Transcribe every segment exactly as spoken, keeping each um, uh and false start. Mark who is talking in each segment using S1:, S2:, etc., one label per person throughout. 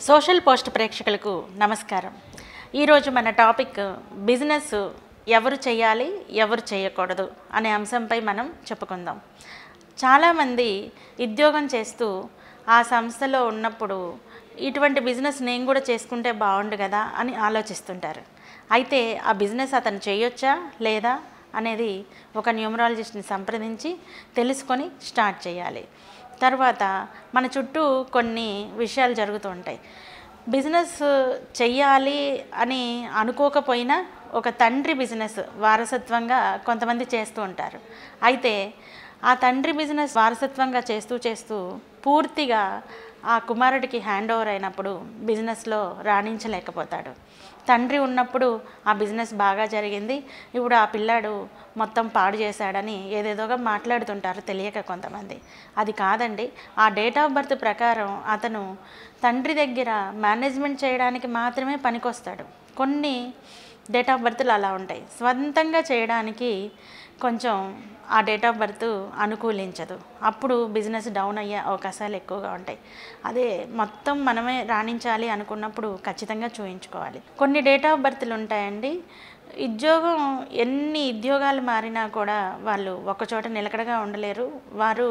S1: Social post ప్రేక్షకులకు నమస్కారం. ఈరోజు మన టాపిక్ బిజినెస్ ఎవరు చేయాలి ఎవరు చేయకూడదు అనే అంశంపై మనం చెప్పుకుందాం. చాలామంది ఉద్యోగం చేస్తూ ఆ సంస్థలో ఉన్నప్పుడు ఇటువంటి బిజినెస్ నేను కూడా చేసుకుంటే బాగుండు కదా అని ఆలోచిస్తుంటారు. అయితే ఆ బిజినెస్ అతను చేయొచ్చా లేదా అనేది ఒక న్యూమరాలజిస్ట్ని సంప్రదించి తెలుసుకొని స్టార్ట్ చేయాలి. తర్వాత మన చుట్టూ కొన్ని విషయాలు జరుగుతూ ఉంటాయి. బిజినెస్ చెయ్యాలి అని అనుకోకపోయినా ఒక తండ్రి బిజినెస్ వారసత్వంగా కొంతమంది చేస్తూ ఉంటారు. అయితే ఆ తండ్రి బిజినెస్ వారసత్వంగా చేస్తూ చేస్తూ పూర్తిగా ఆ కుమారుడికి హ్యాండ్ ఓవర్ అయినప్పుడు బిజినెస్లో రాణించలేకపోతాడు. తండ్రి ఉన్నప్పుడు ఆ బిజినెస్ బాగా జరిగింది, ఇప్పుడు ఆ పిల్లాడు మొత్తం పాడు చేశాడని ఏదేదోగా మాట్లాడుతుంటారు తెలియక కొంతమంది. అది కాదండి. ఆ డేట్ ఆఫ్ బర్త్ ప్రకారం అతను తండ్రి దగ్గర మేనేజ్మెంట్ చేయడానికి మాత్రమే పనికొస్తాడు. కొన్ని డేట్ ఆఫ్ బర్త్లు అలా ఉంటాయి. స్వంతంగా చేయడానికి కొంచెం ఆ డేట్ ఆఫ్ బర్త్ అనుకూలించదు. అప్పుడు బిజినెస్ డౌన్ అయ్యే అవకాశాలు ఎక్కువగా ఉంటాయి. అదే మొత్తం మనమే రాణించాలి అనుకున్నప్పుడు ఖచ్చితంగా చూయించుకోవాలి. కొన్ని డేట్ ఆఫ్ బర్త్లు ఉంటాయండి. ఉద్యోగం ఎన్ని ఉద్యోగాలు మారినా కూడా వాళ్ళు ఒకచోట నిలకడగా ఉండలేరు. వారు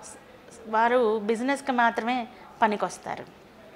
S1: వారు బిజినెస్కి మాత్రమే పనికొస్తారు.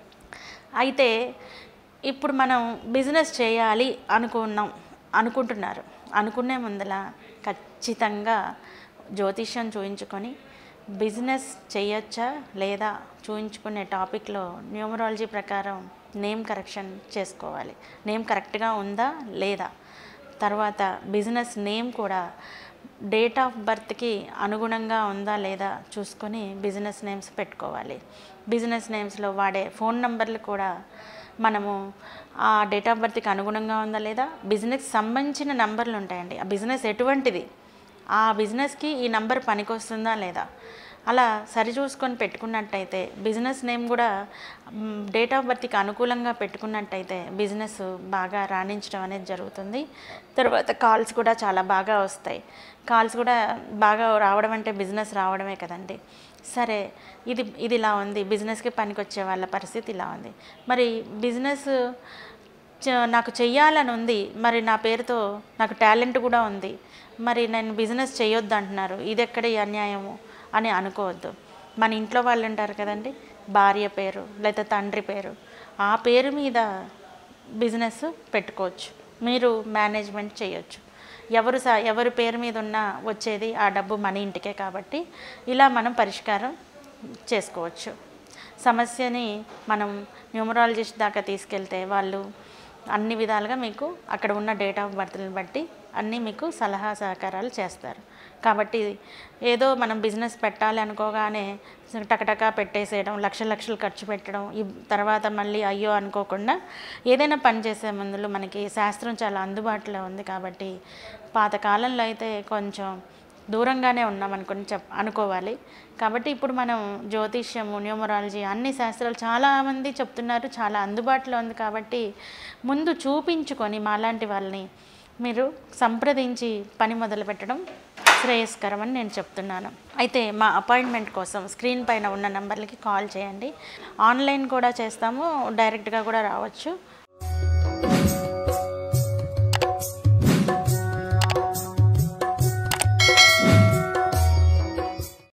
S1: అయితే ఇప్పుడు మనం బిజినెస్ చేయాలి అనుకున్నాం అనుకుంటున్నారు అనుకునే ముందల ఖచ్చితంగా జ్యోతిష్యం చూయించుకొని బిజినెస్ చేయొచ్చా లేదా చూయించుకునే టాపిక్లో న్యూమరాలజీ ప్రకారం నేమ్ కరెక్షన్ చేసుకోవాలి. నేమ్ కరెక్ట్గా ఉందా లేదా, తర్వాత బిజినెస్ నేమ్ కూడా డేట్ ఆఫ్ బర్త్కి అనుగుణంగా ఉందా లేదా చూసుకొని బిజినెస్ నేమ్స్ పెట్టుకోవాలి. బిజినెస్ నేమ్స్లో వాడే ఫోన్ నంబర్లు కూడా మనము ఆ డేట్ ఆఫ్ బర్త్కి అనుగుణంగా ఉందా లేదా, బిజినెస్ సంబంధించిన నంబర్లు ఉంటాయండి. ఆ బిజినెస్ ఎటువంటిది, ఆ బిజినెస్కి ఈ నంబర్ పనికొస్తుందా లేదా అలా సరి చూసుకొని పెట్టుకున్నట్టయితే బిజినెస్ నేమ్ కూడా డేట్ ఆఫ్ బర్త్కి అనుకూలంగా పెట్టుకున్నట్టయితే బిజినెస్ బాగా రాణించడం అనేది జరుగుతుంది. తర్వాత కాల్స్ కూడా చాలా బాగా వస్తాయి. కాల్స్ కూడా బాగా రావడం అంటే బిజినెస్ రావడమే కదండి. సరే, ఇది ఇది ఇలా ఉంది, బిజినెస్కి పనికొచ్చే వాళ్ళ పరిస్థితి ఇలా ఉంది. మరి బిజినెస్ నాకు చెయ్యాలని ఉంది, మరి నా పేరుతో నాకు టాలెంట్ కూడా ఉంది, మరి నేను బిజినెస్ చేయొద్దు అంటున్నారు, ఇది ఎక్కడ ఈ అన్యాయము అని అనుకోవద్దు. మన ఇంట్లో వాళ్ళు ఉంటారు కదండి, భార్య పేరు లేదా తండ్రి పేరు, ఆ పేరు మీద బిజినెస్ పెట్టుకోవచ్చు. మీరు మేనేజ్మెంట్ చేయొచ్చు. ఎవరు సా ఎవరి పేరు మీద ఉన్నా వచ్చేది ఆ డబ్బు మన ఇంటికే కాబట్టి ఇలా మనం పరిష్కారం చేసుకోవచ్చు. సమస్యని మనం న్యూమరాలజిస్ట్ దాకా తీసుకెళ్తే వాళ్ళు అన్ని విధాలుగా మీకు అక్కడ ఉన్న డేట్ ఆఫ్ బర్త్ని బట్టి అన్నీ మీకు సలహా సహకారాలు చేస్తారు. కాబట్టి ఏదో మనం బిజినెస్ పెట్టాలి అనుకోగానే టకటకా పెట్టేసేయడం, లక్ష లక్షలు ఖర్చు పెట్టడం, ఈ తర్వాత మళ్ళీ అయ్యో అనుకోకుండా ఏదైనా పని చేసే ముందు మనకి శాస్త్రం చాలా అందుబాటులో ఉంది. కాబట్టి పాతకాలంలో అయితే కొంచెం దూరంగానే ఉన్నాం అనుకుని చెప్ అనుకోవాలి. కాబట్టి ఇప్పుడు మనం జ్యోతిష్యము, న్యూమరాలజీ అన్ని శాస్త్రాలు చాలామంది చెప్తున్నారు, చాలా అందుబాటులో ఉంది. కాబట్టి ముందు చూపించుకొని మాలాంటి వాళ్ళని మీరు సంప్రదించి పని మొదలు పెట్టడం శ్రేయస్కరం అని నేను చెప్తున్నాను. అయితే మా అపాయింట్మెంట్ కోసం స్క్రీన్ పైన ఉన్న నెంబర్లకి కాల్ చేయండి. ఆన్లైన్ కూడా చేస్తాము, డైరెక్ట్గా కూడా రావచ్చు.